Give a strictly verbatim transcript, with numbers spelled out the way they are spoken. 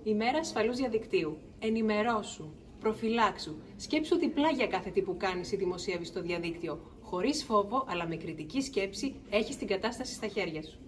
Ημέρα ασφαλούς διαδικτύου. Ενημερώσου. Προφυλάξου. Σκέψου διπλά για κάθε τι που κάνεις ή δημοσιεύεις στο διαδίκτυο. Χωρίς φόβο, αλλά με κριτική σκέψη, έχεις την κατάσταση στα χέρια σου.